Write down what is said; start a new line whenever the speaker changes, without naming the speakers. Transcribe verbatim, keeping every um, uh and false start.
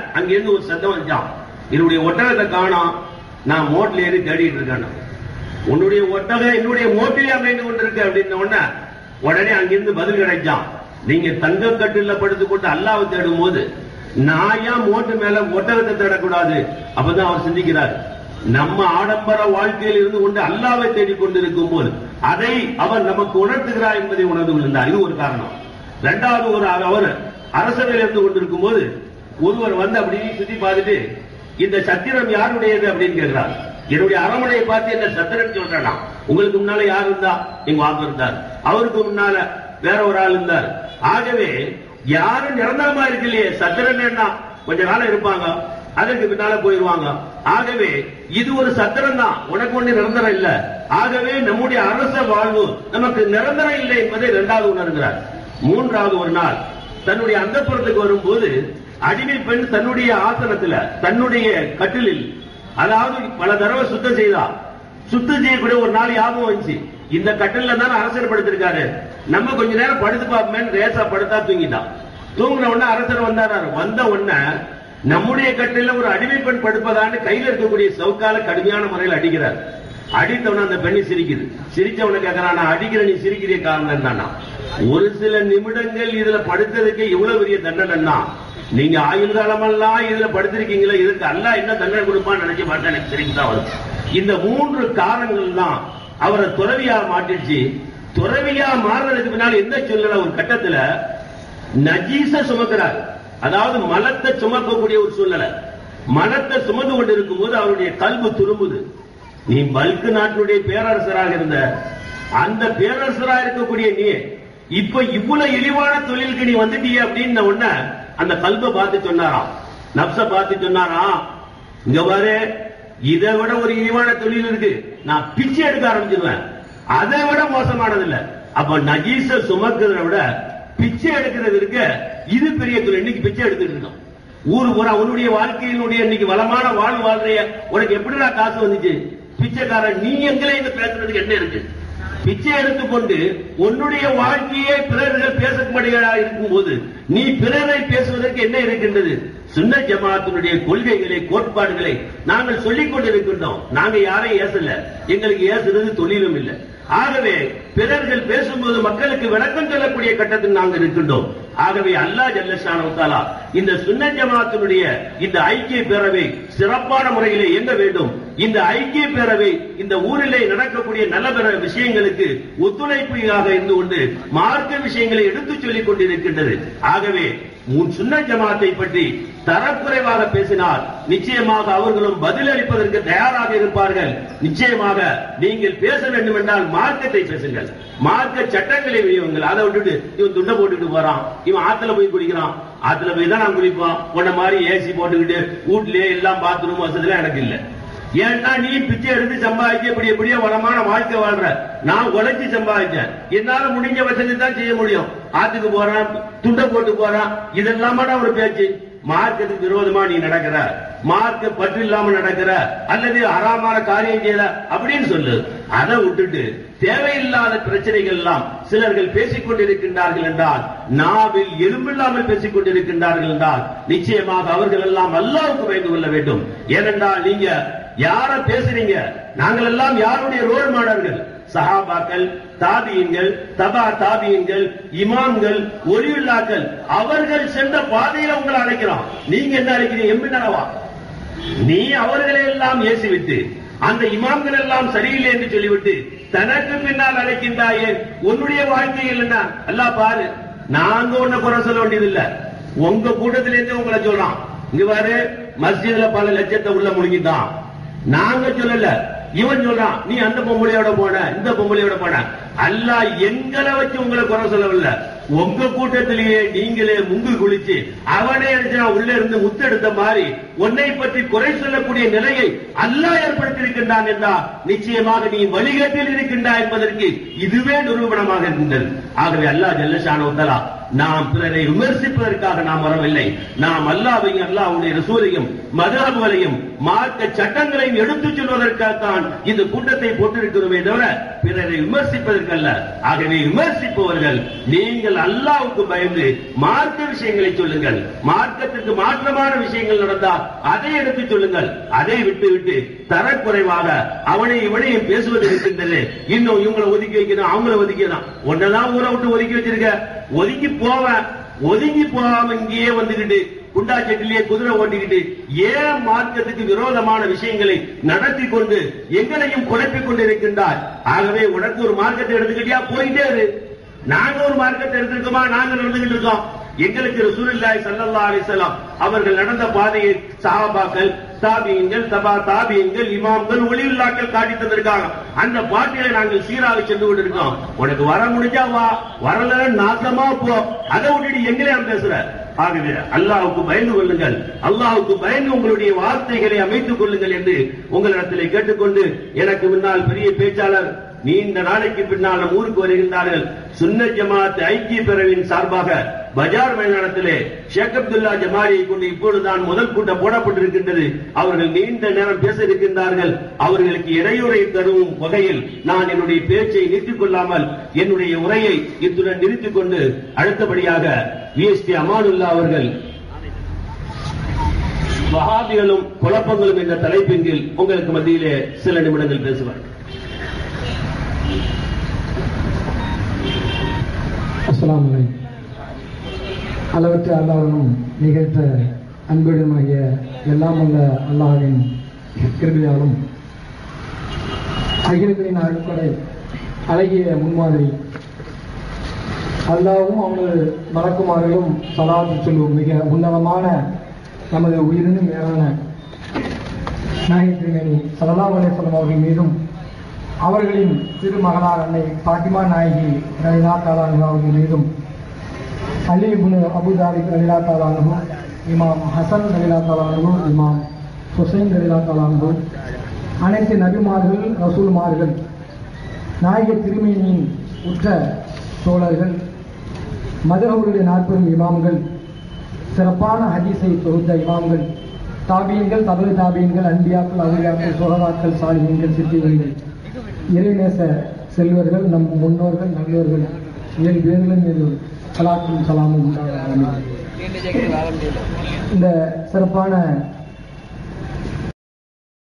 அங்கிருந்து ஒரு சத்தம் வந்துச்சான், என்னுடைய ஒட்டகத்தை காணோம், நான் மோட்ல ஏறி தேடிட்டு இருக்கேன். உன்னுடைய ஒட்டகம் என்னுடைய மோட்டிலே அமைந்து கொண்டிருக்கு அப்படின்ன உடனே உடனே அங்கிருந்து பதில் கிடைச்சான், நீங்க தங்க கட்டில படுத்து கொண்டு அல்லாவை தேடும் போது நான் ஏன் மோட்டு மேல ஒட்டகத்தை தேடக்கூடாது? அப்பதான் அவர் சிந்திக்கிறார், நம்ம ஆடம்பர வாழ்க்கையில் இருந்து கொண்டு அல்லாவை தேடிக் கொண்டிருக்கும் போது அதை அவர் நமக்கு உணர்த்துகிறார் என்பதை உணர்ந்து கொண்டிருந்தார். இது ஒரு காரணம். இரண்டாவது, ஒரு அவர் அரசவையில் இருந்து கொண்டிருக்கும் போது ஒருவர் வந்து அப்படி சுத்தி பார்த்துட்டு இந்த சத்திரம் யாருடையது அப்படின்னு கேட்கிறார். என்னுடைய அரமனையை பார்த்து என்ன சத்திரம் சொல்றேன், உங்களுக்கு முன்னால யார் இருந்தா? எங்க வாங்க இருந்தார், அவருக்கு முன்னால வேற ஒரு ஆள் இருந்தார். ஆகவே யாரும் நிரந்தரமா இருக்கு இல்லையே, சத்திரம் என்ன கொஞ்ச காலம் இருப்பாங்க, அதற்கு பின்னால போயிருவாங்க. ஆகவே இது ஒரு சத்திரம் தான், உனக்கு ஒண்ணு நிரந்தரம் இல்ல. ஆகவே நம்முடைய அரச வாழ்வு நமக்கு நிரந்தரம் இல்லை என்பதை இரண்டாவது உணர்கிறார். மூன்றாவது, ஒரு நாள் தன்னுடைய அந்தப்புறத்துக்கு வரும்போது அடிமை பெண் தன்னுடைய ஆசனத்துல தன்னுடைய கட்டிலில், அதாவது பல தடவை சுத்தம் செய்தா, சுத்தம் செய்யக்கூடிய ஒரு நாள் ஞாபகம் வந்துச்சு, இந்த கட்டில தான் அரசர் படுத்திருக்காரு, நம்ம கொஞ்ச நேரம் படுத்து பார்ப்போமே, ரேசா படுத்தா தூங்கிட்டான். தூங்கின உடனே அரசர் வந்தாரு. வந்த உடனே நம்முடைய கட்டில ஒரு அடிமை பெண் படுப்பதான்னு கையில் இருக்கக்கூடிய சவுக்கால கடுமையான முறையில் அடிக்கிறார். அடித்தவன அந்த பெண்ணை சிரிக்குது. சிரிச்சவன கேட்கிறான், நான் அடிக்கிற நீ சிரிக்கிற காரணம் என்னன்னா, ஒரு சில நிமிடங்கள் இதுல படுத்ததுக்கு இவ்வளவு பெரிய தண்டனைன்னா, நீங்க ஆயுள் காலமெல்லாம் இதுல படுத்திருக்கீங்களா, இதுக்கு அல்லாஹ் என்ன தண்டனை கொடுப்பான்னு நினைச்சு பார்த்தா எனக்கு சிரிப்பு தான் வரும். இந்த மூன்று காரணங்கள் தான் அவரை துறவியா மாட்டிடுச்சு. துறவியா மாறுறதுக்கு பின்னால் என்ன சொல்லல, ஒரு கட்டத்துல நஜீச சுமக்கிறார், அதாவது மலத்தை சுமக்கக்கூடிய ஒரு சூழ்நிலை. மலத்தை சுமந்து கொண்டு இருக்கும் போது அவருடைய கல்வி துரும்புது. நீ பல்கு நாட்டினுடைய பேரரசராக இருந்த, அந்த பேரரசராக இருக்கக்கூடிய நீ இப்ப இவ்வளவு இழிவான தொழிலுக்கு நீ வந்துட்டிய அப்படின்னு உடனே அந்த கல்வை பார்த்து சொன்னாராம், நப்ச பார்த்து சொன்னாராம், இங்க பாரு, இதை விட ஒரு இழிவான தொழில் இருக்கு, நான் பிச்சை எடுக்க ஆரம்பிச்சிருவேன், அதை விட மோசமானது இல்ல. அப்ப நஜீச சுமக்கிறத விட பிச்சை எடுக்கிறது இருக்க, இது பெரிய தொழில். இன்னைக்கு பிச்சை எடுத்துட்டு இருக்கோம் ஊரு பூரா. உன்னுடைய வாழ்க்கையினுடைய இன்னைக்கு வளமான வாழ்வு வாழ்றைய உனக்கு எப்படிடா காசு வந்துச்சு? பிச்சைக்காரன் நீ எங்களே இங்க பேசுறதுக்கு என்ன இருக்கு? பிச்சை எடுத்துக்கொண்டு உன்னுடைய வாழ்க்கையை பிறர்கள் பேசக்கூடியதாக இருக்கும் போது நீ பிறரை பேசுவதற்கு என்ன இருக்கின்றது? சுன்ன ஜமாஅத்தினுடைய கொள்கைகளை, கோட்பாடுகளை நாங்கள் சொல்லிக் கொண்டிருக்கின்றோம். நாங்க யாரையும் ஏசல, எங்களுக்கு ஏசுறது தொழிலும் இல்லை. ஆகவே பிறர்கள் பேசும்போது மக்களுக்கு விளக்கம் சொல்லக்கூடிய கட்டத்தில் நாங்கள் இருக்கின்றோம். ஆகவே அல்லாஹ் ஜல்ல ஷானஹு வ தஆலா இந்த சுன்ன ஜமாஅத்தினுடைய இந்த ஐக்கிய பேரவை சிறப்பான முறையிலே இயங்க வேண்டும். இந்த ஐக்கிய பேரவை இந்த ஊரிலே நடக்கக்கூடிய நல்ல பிற விஷயங்களுக்கு ஒத்துழைப்பாக இருந்து கொண்டு மார்க்க விஷயங்களை எடுத்துச் சொல்லிக் கொண்டிருக்கின்றது. ஆகவே சுன்ன ஜமாத்தை பற்றி தரக்குறைவாக பேசினால் நிச்சயமாக அவர்களும் பதிலளிப்பதற்கு தயாராக இருப்பார்கள். நிச்சயமாக நீங்கள் பேச வேண்டும் என்றால் மார்க்கத்தை பேசுங்கள், மார்க்க சட்டங்களை வையுங்கள். அதை விட்டுட்டு இவன் துண்டை போட்டுட்டு போறான், இவன் ஆத்துல போய் குடிக்கிறான், ஆத்துல போய் தான் நான் குடிப்பான், உன்ன மாதிரி ஏசி போட்டுக்கிட்டு வீட்லயே எல்லாம் பாத்ரூம் வசதிலாம் எனக்கு இல்ல. ஏன்னா நீ பிச்சை எடுத்து சம்பாதிக்க இப்படி எப்படியோ வளமான வாழ்க்கை வாழ்ற, நான் உழைச்சி சம்பாதிச்சேன், என்னால முடிஞ்ச வசதி தான் செய்ய முடியும். ஆத்துக்கு போறான், துண்டை போட்டு போறான், இதெல்லாம் ஒரு பேச்சு. மார்க்கத்துக்கு விரோதமா நீ நடக்கிற, மார்க்க பற்று இல்லாம நடக்கிற, அல்லது அறாமான காரியம் செய்யல அப்படின்னு சொல்லு. அதை விட்டுட்டு தேவையில்லாத பிரச்சனைகள் எல்லாம் சிலர்கள் பேசிக் கொண்டிருக்கின்றார்கள் என்றால், நாவில் எலும்பில்லாமல் பேசிக் கொண்டிருக்கின்றார்கள் என்றால் நிச்சயமாக அவர்கள் எல்லாம் அல்லாஹ்வுக்கு பயந்து கொள்ள வேண்டும். ஏனென்றால் நீங்க யார பேசுறீங்க? நாங்கள் எல்லாம் யாருடைய ரோல் மாடல்கள்? சஹாபாக்கள், தாபியீன்கள், தபா தாபியீன்கள், இமாம்கள், ஒலியுல்லாக்கள், அவர்கள் சென்ற பாதையில உங்களை அழைக்கிறோம். நீங்க என்ன அழைக்கிறீங்க? எம்பினவா? நீ அவர்களை எல்லாம் ஏசிவிட்டு அந்த இமாம்கள் எல்லாம் சரியில்லை என்று சொல்லிவிட்டு தனக்கு பின்னால் அழைக்கின்றாயே, உன்னுடைய வாழ்க்கையில் என்ன? அல்லாஹ் பாரு, நாங்க ஒண்ணு குறை சொல்ல வேண்டியது இல்ல, உங்க கூட்டத்திலிருந்து உங்களை சொல்றான். இங்க பாரு, மஸ்ஜித்ல பல லட்சத்தை உள்ள முழுங்கிட்டான், நாங்க சொல்லல, இவன் சொல்றான் நீ அந்த பொம்பளையோட போன, இந்த பொம்பளையோட போன. அல்லாஹ் எங்களை வச்சு உங்களை குறை சொல்லவில்லை, உங்க கூட்டத்திலேயே நீங்களே முங்கு குளிச்சு அவனே உள்ள இருந்து முத்தெடுத்த மாதிரி உன்னை பற்றி குறை சொல்லக்கூடிய நிலையை அல்லாஹ் ஏற்படுத்தியிருக்கின்றான் என்றால் நிச்சயமாக நீ வழிகட்டில் இருக்கின்றாய் என்பதற்கு இதுவே நிரூபணமாக இருக்கின்றது. ஆகவே அல்லாஹ் ஜல்ல ஷானஹு வ தஆலா நாம் பிறரை விமர்சிப்பதற்காக நாம் வரவில்லை. நாம் அல்லாஹ்வையும் அல்லாஹ்வுடைய ரசூலையும் மதஹப்களையும் மார்க்க சட்டங்களையும் எடுத்துச் சொல்வதற்காகத்தான் இந்த கூட்டத்தை போட்டிருக்கிறோமே தவிர பிறரை விமர்சிப்பதற்கல்ல. ஆகவே விமர்சிப்பவர்கள் நீங்கள் அல்லாஹ்வுக்கு பயந்து மார்க்க விஷயங்களை சொல்லுங்கள். மார்க்கத்திற்கு மாற்றமான விஷயங்கள் நடந்தால் அதை எடுத்துச் சொல்லுங்கள். அதை விட்டு விட்டு தரக்குறைவாக அவனை இவனையும் பேசுவது இருக்கின்றது. இன்னும் இவங்களை ஒதுக்கி வைக்கணும், அவங்களை ஒதுக்கணும். ஒன்னதான் ஊரை விட்டு ஒதுக்கி வச்சிருக்க, ஒதுக்கி போவ ஒதுங்கி போகாம இங்கேயே வந்துகிட்டு குண்டா செட்டிலேயே குதிரை ஓட்டிக்கிட்டு ஏன் மார்க்கத்துக்கு விரோதமான விஷயங்களை நடத்தி கொண்டு எங்களையும் குழப்பிக் கொண்டிருக்கின்றார். ஆகவே உனக்கு ஒரு மார்க்கத்தை எடுத்துக்கிட்டியா, போயிட்டே இரு. நாங்க ஒரு மார்க்கத்தை எடுத்திருக்கோமா, நாங்க நடந்துகிட்டு இருக்கோம். எங்களுக்கு ரசூலுல்லாஹி ஸல்லல்லாஹு அலைஹி வஸல்லம் அவர்கள் நடந்த பாதையை சஹாபாக்கள், தாபியீன்கள், தபா தாபியீன்கள், இமாம்கள், ஒலியுல்லாக்கள் காட்டி தந்திருக்காங்க. அந்த பாட்டியை நாங்கள் சீராக சென்று கொண்டிருக்கோம். உனக்கு வர முடிஞ்சா வா, வரல நாசமா போ. அதை விட்டுட்டு எங்களே பேசுற. ஆகவே அல்லாஹ்வுக்கு பயந்து கொள்ளுங்கள், அல்லாஹ்வுக்கு பயந்து உங்களுடைய வார்த்தைகளை அமைத்துக் கொள்ளுங்கள் என்று உங்களிடத்திலே கேட்டுக்கொண்டு, எனக்கு முன்னால் பெரிய பேச்சாளர் நீண்ட நாளைக்கு பின்னால் நம் ஊருக்கு வருகின்றார்கள். சுன்னத் ஜமாத் ஐக்கிய பிரிவின் சார்பாக பஜார் மைதானத்திலே ஷேக் அப்துல்லா ஜமாலியை கொண்டு இப்பொழுதுதான் முதல் கூட்டம் போடப்பட்டிருக்கின்றது. அவர்கள் நீண்ட நேரம் பேச இருக்கின்றார்கள். அவர்களுக்கு இடையூறை தரும் வகையில் நான் என்னுடைய பேச்சை நிறுத்திக் கொள்ளாமல் என்னுடைய உரையை இத்துடன் நிறுத்திக் கொண்டு அடுத்தபடியாக விஎஸ்டி அமானுல்லா அவர்கள் வஹாபிகளும் குழப்பங்களும் என்ற தலைப்பின் கீழ் உங்களுக்கு மத்தியிலே சில நிமிடங்கள் பேசுவார்.
அஸ்ஸலாமு அலைக்கும். அளவற்ற அல்லாஹ்வும் நிகழ்த்த அன்புடமாகிய எல்லாம் உள்ள அல்லாஹ்வின் கிருபையாலும் அகிலங்களின் அடிப்படை அழகிய முன்மாதிரி அல்லாஹ்வும் அவனது மலக்குமார்களும் ஸலாத்து சொல்லும் மிக உன்னதமான நமது உயிரினும் மேலான நாயகி திருமேனி ஸல்லல்லாஹு அலைஹி வஸல்லம் அவர்கள் மீதும் அவர்களின் திருமகனார் அன்னை பாத்திமா நாயகி ரலியல்லாஹு தஆலா அன்ஹா அவர்கள் மீதும் அலி இப்னு அபூ தாலிப் ரலியல்லாஹு தஆலா அன்ஹு, இமாம் ஹசன் ரலியல்லாஹு தஆலா அன்ஹு, இமாம் ஹுசைன் ரலியல்லாஹு தஆலா அன்ஹு, அனைத்து நபிமார்கள், ரசூல்மார்கள், நாயக திருமேனியின் உற்ற தோழர்கள், மதஹபுடைய நாற்பெரும் இமாம்கள், சிறப்பான ஹதீஸை தொகுத்த இமாம்கள், தாபியன்கள், தபு தாபியன்கள், அன்பியாக்கள், அவுலியாக்கள், சுஹதாக்கள், சாலிஹீன்கள், சித்திகங்கள், இறைநேச செல்வர்கள், நம் முன்னோர்கள், நல்லோர்கள் ஏழு பேர்களும் மீது சலாத்தும் சலாமும் உண்டாக. இந்த சிறப்பான